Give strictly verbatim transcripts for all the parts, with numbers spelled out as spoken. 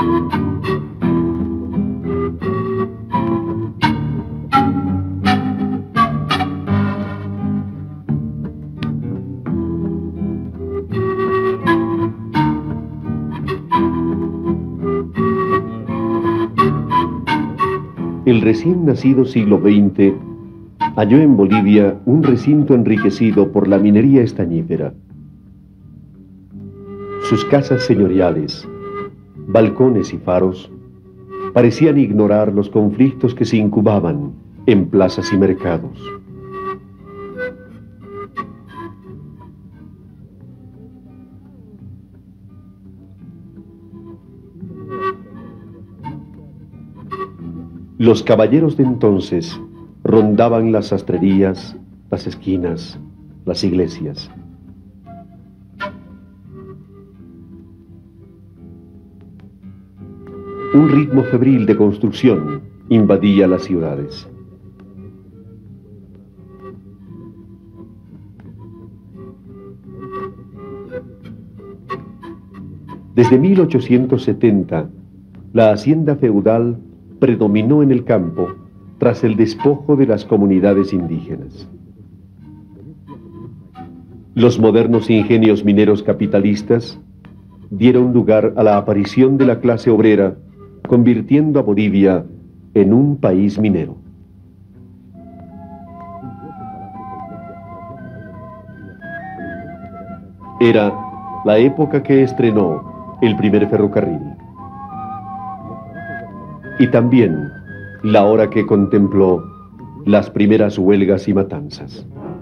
El recién nacido siglo veinte halló en Bolivia un recinto enriquecido por la minería estañífera. Sus casas señoriales, balcones y faros parecían ignorar los conflictos que se incubaban en plazas y mercados. Los caballeros de entonces rondaban las sastrerías, las esquinas, las iglesias. Un ritmo febril de construcción invadía las ciudades. Desde mil ochocientos setenta, la hacienda feudal predominó en el campo tras el despojo de las comunidades indígenas. Los modernos ingenios mineros capitalistas dieron lugar a la aparición de la clase obrera, convirtiendo a Bolivia en un país minero. Era la época que estrenó el primer ferrocarril. Y también la hora que contempló las primeras huelgas y matanzas.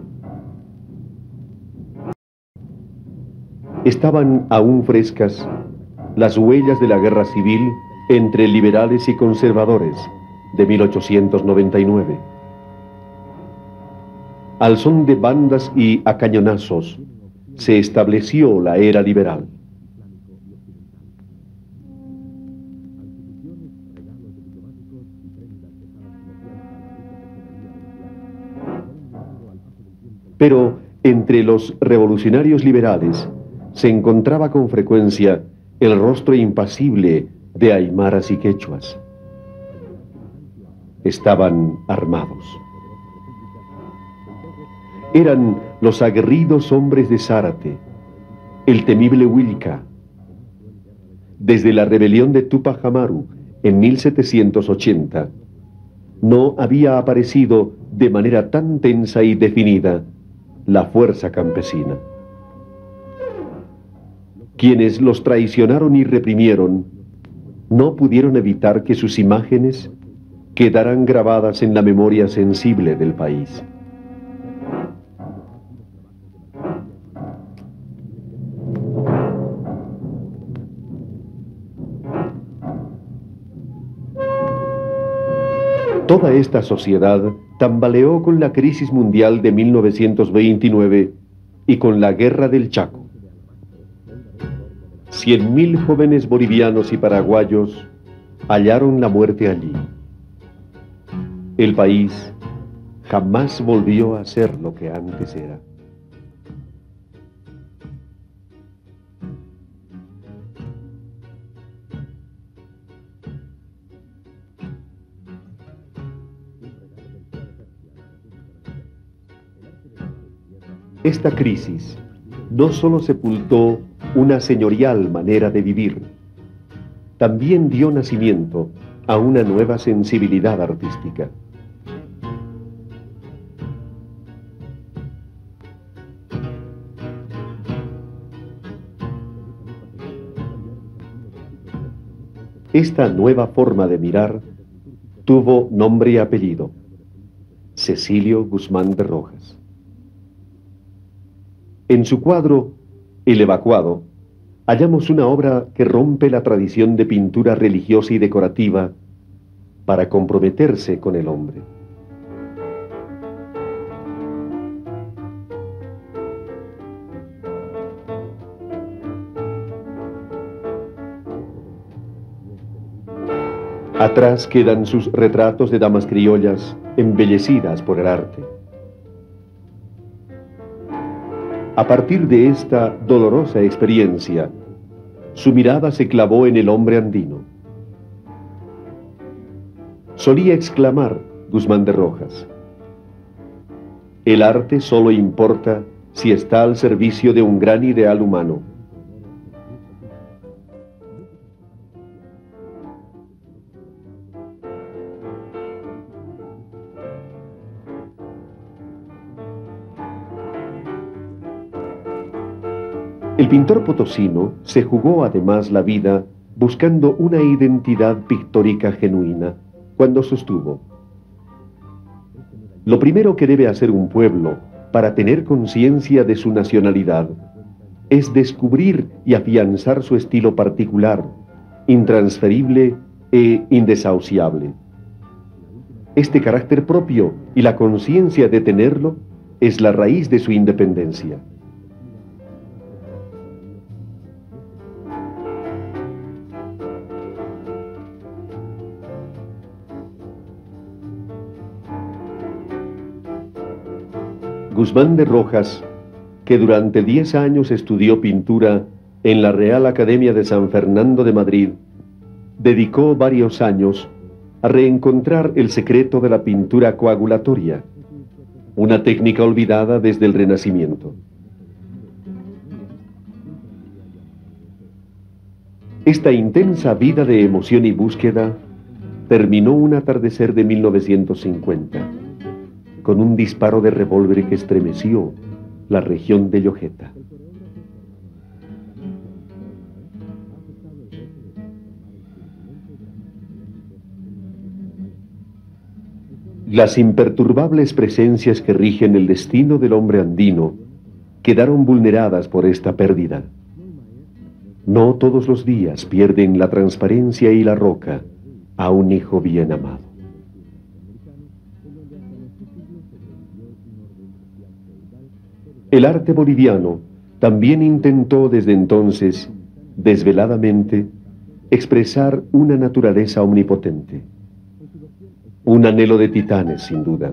Estaban aún frescas las huellas de la guerra civil entre liberales y conservadores de mil ochocientos noventa y nueve. Al son de bandas y a cañonazos se estableció la era liberal. Pero entre los revolucionarios liberales se encontraba con frecuencia el rostro impasible de aymaras y quechuas. Estaban armados. Eran los aguerridos hombres de Zárate, el temible Huilca. Desde la rebelión de Túpac Amaru en mil setecientos ochenta, no había aparecido de manera tan tensa y definida la fuerza campesina. Quienes los traicionaron y reprimieron no pudieron evitar que sus imágenes quedaran grabadas en la memoria sensible del país. Toda esta sociedad tambaleó con la crisis mundial de mil novecientos veintinueve y con la guerra del Chaco. Cien mil jóvenes bolivianos y paraguayos hallaron la muerte allí. El país jamás volvió a ser lo que antes era. Esta crisis no solo sepultó una señorial manera de vivir, también dio nacimiento a una nueva sensibilidad artística. Esta nueva forma de mirar tuvo nombre y apellido: Cecilio Guzmán de Rojas. En su cuadro El Evacuado hallamos una obra que rompe la tradición de pintura religiosa y decorativa para comprometerse con el hombre. Atrás quedan sus retratos de damas criollas embellecidas por el arte. A partir de esta dolorosa experiencia, su mirada se clavó en el hombre andino. Solía exclamar Guzmán de Rojas: el arte solo importa si está al servicio de un gran ideal humano. El pintor potosino se jugó además la vida buscando una identidad pictórica genuina cuando sostuvo: lo primero que debe hacer un pueblo para tener conciencia de su nacionalidad es descubrir y afianzar su estilo particular, intransferible e indesahuciable. Este carácter propio y la conciencia de tenerlo es la raíz de su independencia. Guzmán de Rojas, que durante diez años estudió pintura en la Real Academia de San Fernando de Madrid, dedicó varios años a reencontrar el secreto de la pintura coagulatoria, una técnica olvidada desde el Renacimiento. Esta intensa vida de emoción y búsqueda terminó un atardecer de mil novecientos cincuenta. Con un disparo de revólver que estremeció la región de Llojeta. Las imperturbables presencias que rigen el destino del hombre andino quedaron vulneradas por esta pérdida. No todos los días pierden la transparencia y la roca a un hijo bien amado. El arte boliviano también intentó desde entonces, desveladamente, expresar una naturaleza omnipotente. Un anhelo de titanes, sin duda.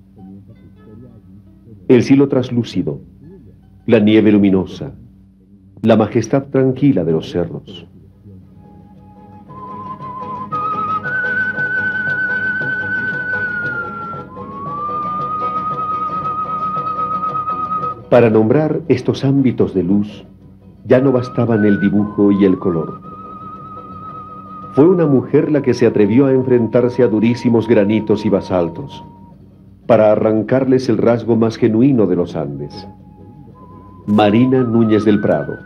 El cielo traslúcido, la nieve luminosa, la majestad tranquila de los cerros. Para nombrar estos ámbitos de luz, ya no bastaban el dibujo y el color. Fue una mujer la que se atrevió a enfrentarse a durísimos granitos y basaltos, para arrancarles el rasgo más genuino de los Andes. Marina Núñez del Prado.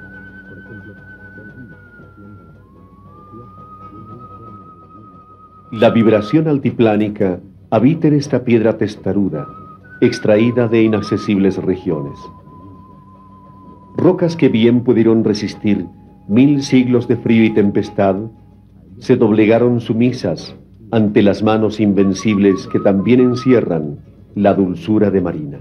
La vibración altiplánica habita en esta piedra testaruda, extraída de inaccesibles regiones. Rocas que bien pudieron resistir mil siglos de frío y tempestad, se doblegaron sumisas ante las manos invencibles que también encierran la dulzura de Marina.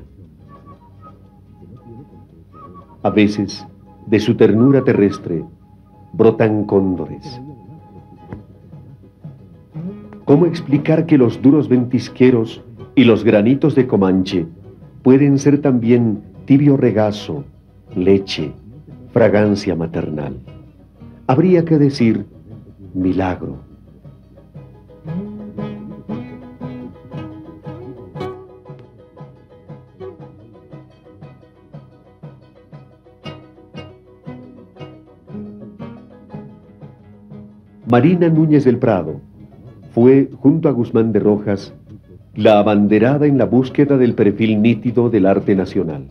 A veces, de su ternura terrestre, brotan cóndores. ¿Cómo explicar que los duros ventisqueros y los granitos de Comanche pueden ser también tibio regazo, leche, fragancia maternal? Habría que decir milagro. Marina Núñez del Prado fue, junto a Guzmán de Rojas, la abanderada en la búsqueda del perfil nítido del arte nacional.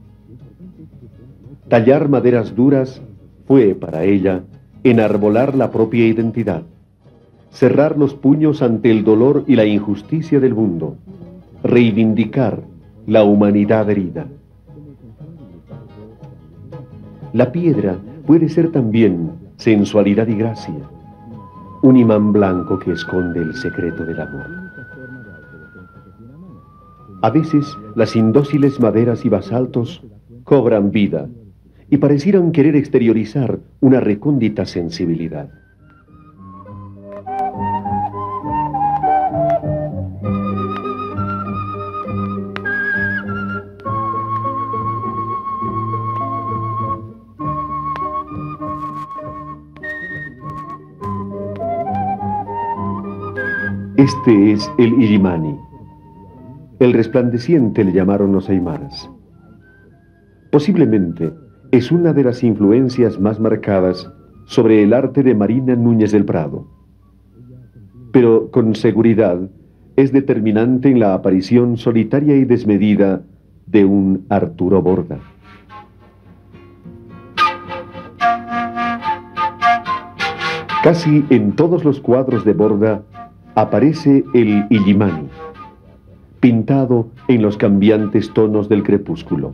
Tallar maderas duras fue, para ella, enarbolar la propia identidad, cerrar los puños ante el dolor y la injusticia del mundo, reivindicar la humanidad herida. La piedra puede ser también sensualidad y gracia, un imán blanco que esconde el secreto del amor. A veces las indóciles maderas y basaltos cobran vida y parecieran querer exteriorizar una recóndita sensibilidad. Este es el Illimani. El resplandeciente le llamaron los aymaras. Posiblemente es una de las influencias más marcadas sobre el arte de Marina Núñez del Prado. Pero con seguridad es determinante en la aparición solitaria y desmedida de un Arturo Borda. Casi en todos los cuadros de Borda aparece el Illimani, pintado en los cambiantes tonos del crepúsculo.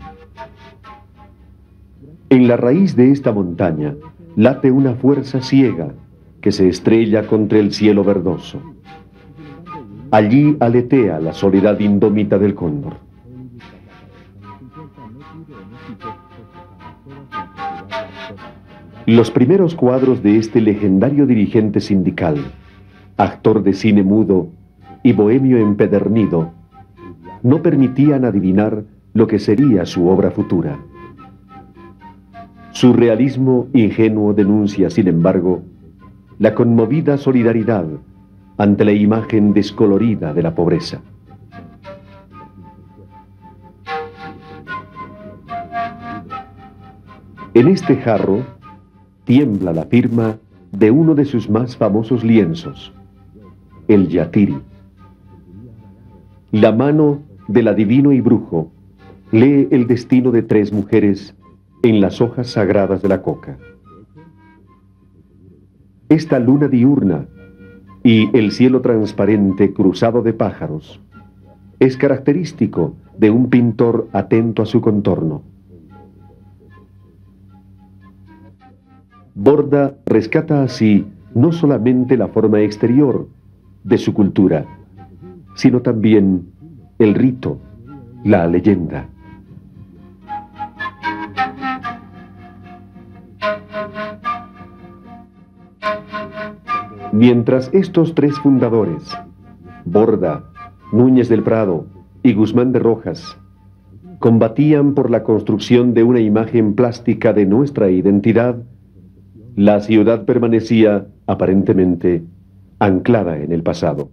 En la raíz de esta montaña late una fuerza ciega que se estrella contra el cielo verdoso. Allí aletea la soledad indómita del cóndor. Los primeros cuadros de este legendario dirigente sindical, actor de cine mudo y bohemio empedernido, no permitían adivinar lo que sería su obra futura. Su realismo ingenuo denuncia, sin embargo, la conmovida solidaridad ante la imagen descolorida de la pobreza. En este jarro tiembla la firma de uno de sus más famosos lienzos, el Yatiri. La mano del adivino y brujo lee el destino de tres mujeres en las hojas sagradas de la coca. Esta luna diurna y el cielo transparente cruzado de pájaros es característico de un pintor atento a su contorno. Borda rescata así no solamente la forma exterior de su cultura, sino también el rito, la leyenda. Mientras estos tres fundadores, Borda, Núñez del Prado y Guzmán de Rojas, combatían por la construcción de una imagen plástica de nuestra identidad, la ciudad permanecía, aparentemente, anclada en el pasado.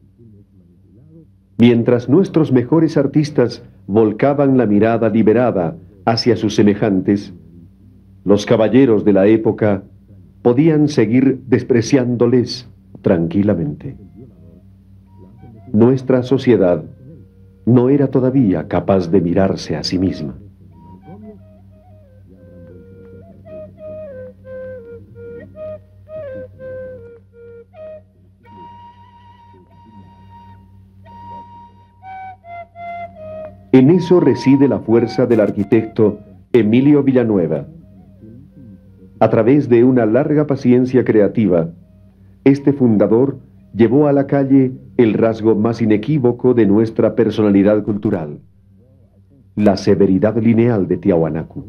Mientras nuestros mejores artistas volcaban la mirada liberada hacia sus semejantes, los caballeros de la época podían seguir despreciándoles tranquilamente. Nuestra sociedad no era todavía capaz de mirarse a sí misma. En eso reside la fuerza del arquitecto Emilio Villanueva. A través de una larga paciencia creativa, este fundador llevó a la calle el rasgo más inequívoco de nuestra personalidad cultural, la severidad lineal de Tiahuanacu.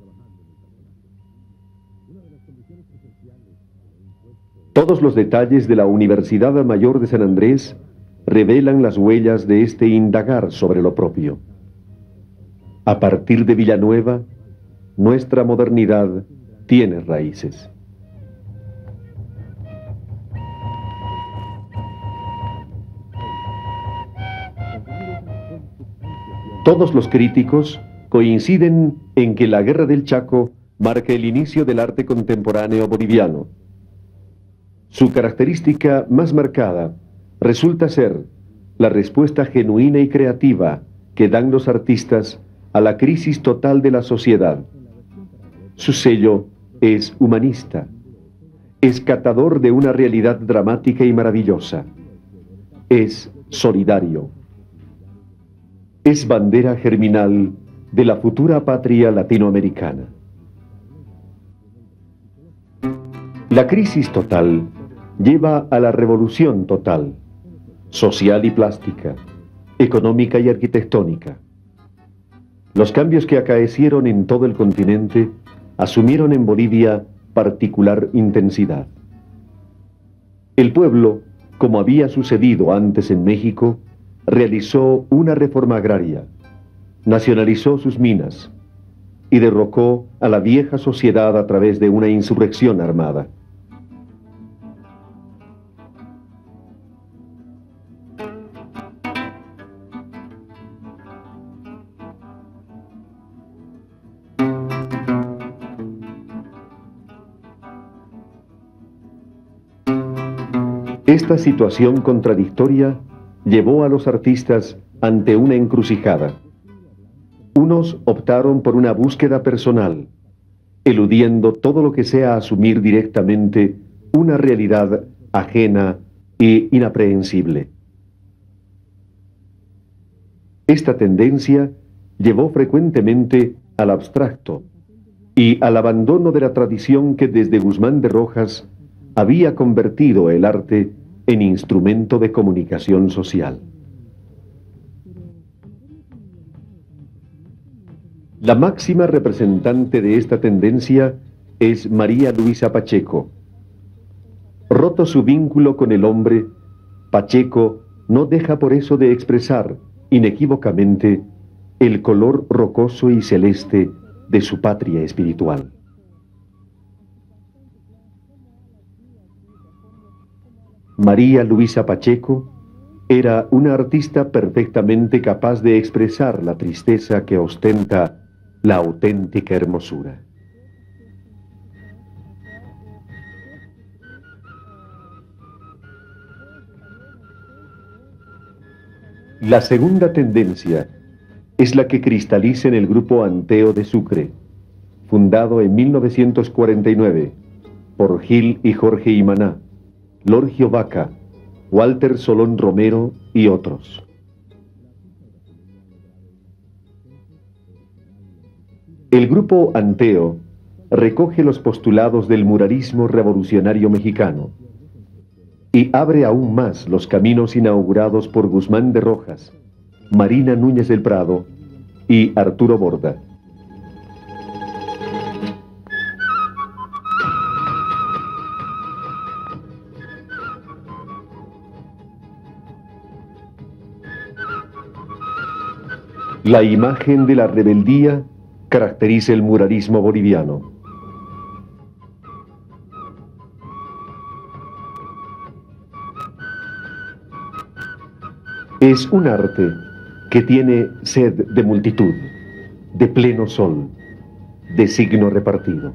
Todos los detalles de la Universidad Mayor de San Andrés revelan las huellas de este indagar sobre lo propio. A partir de Villanueva, nuestra modernidad tiene raíces. Todos los críticos coinciden en que la Guerra del Chaco marca el inicio del arte contemporáneo boliviano. Su característica más marcada resulta ser la respuesta genuina y creativa que dan los artistas a la crisis total de la sociedad. Su sello es humanista, es catador de una realidad dramática y maravillosa, es solidario, es bandera germinal de la futura patria latinoamericana. La crisis total lleva a la revolución total, social y plástica, económica y arquitectónica. Los cambios que acaecieron en todo el continente asumieron en Bolivia particular intensidad. El pueblo, como había sucedido antes en México, realizó una reforma agraria, nacionalizó sus minas y derrocó a la vieja sociedad a través de una insurrección armada. Esta situación contradictoria llevó a los artistas ante una encrucijada. Unos optaron por una búsqueda personal, eludiendo todo lo que sea asumir directamente una realidad ajena e inaprehensible. Esta tendencia llevó frecuentemente al abstracto y al abandono de la tradición que desde Guzmán de Rojas había convertido el arte en instrumento de comunicación social. La máxima representante de esta tendencia es María Luisa Pacheco. Roto su vínculo con el hombre, Pacheco no deja por eso de expresar inequívocamente el color rocoso y celeste de su patria espiritual. María Luisa Pacheco era una artista perfectamente capaz de expresar la tristeza que ostenta la auténtica hermosura. La segunda tendencia es la que cristaliza en el grupo Anteo de Sucre, fundado en mil novecientos cuarenta y nueve por Gil y Jorge Imaná, Lorgio Vaca, Walter Solón Romero y otros. El grupo Anteo recoge los postulados del muralismo revolucionario mexicano y abre aún más los caminos inaugurados por Guzmán de Rojas, Marina Núñez del Prado y Arturo Borda. La imagen de la rebeldía caracteriza el muralismo boliviano. Es un arte que tiene sed de multitud, de pleno sol, de signo repartido.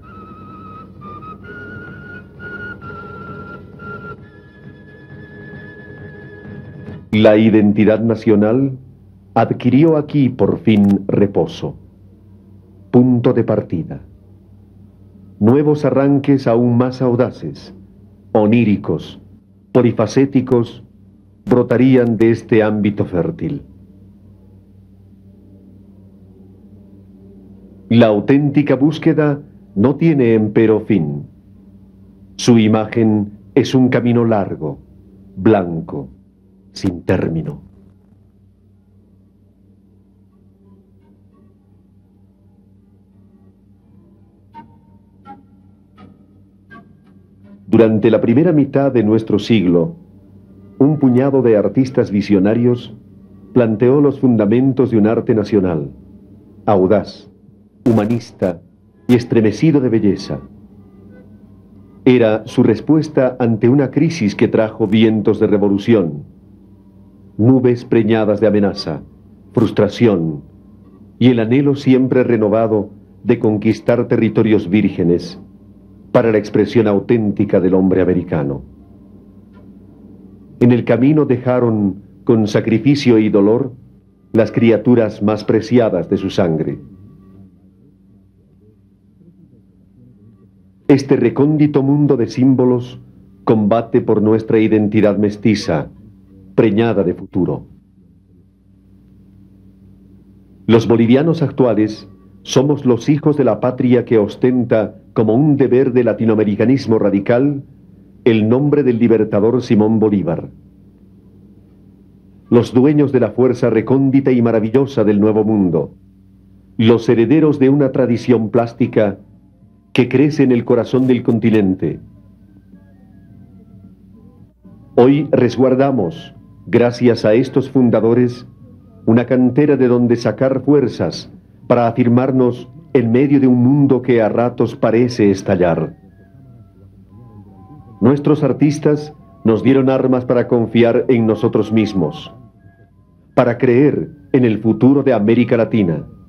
La identidad nacional adquirió aquí por fin reposo, punto de partida. Nuevos arranques aún más audaces, oníricos, polifacéticos, brotarían de este ámbito fértil. La auténtica búsqueda no tiene empero fin. Su imagen es un camino largo, blanco, sin término. Durante la primera mitad de nuestro siglo, un puñado de artistas visionarios planteó los fundamentos de un arte nacional, audaz, humanista y estremecido de belleza. Era su respuesta ante una crisis que trajo vientos de revolución, nubes preñadas de amenaza, frustración y el anhelo siempre renovado de conquistar territorios vírgenes para la expresión auténtica del hombre americano. En el camino dejaron, con sacrificio y dolor, las criaturas más preciadas de su sangre. Este recóndito mundo de símbolos combate por nuestra identidad mestiza, preñada de futuro. Los bolivianos actuales somos los hijos de la patria que ostenta como un deber de latinoamericanismo radical el nombre del libertador Simón Bolívar. Los dueños de la fuerza recóndita y maravillosa del Nuevo Mundo, los herederos de una tradición plástica que crece en el corazón del continente. Hoy resguardamos, gracias a estos fundadores, una cantera de donde sacar fuerzas para afirmarnos en medio de un mundo que a ratos parece estallar. Nuestros artistas nos dieron armas para confiar en nosotros mismos, para creer en el futuro de América Latina.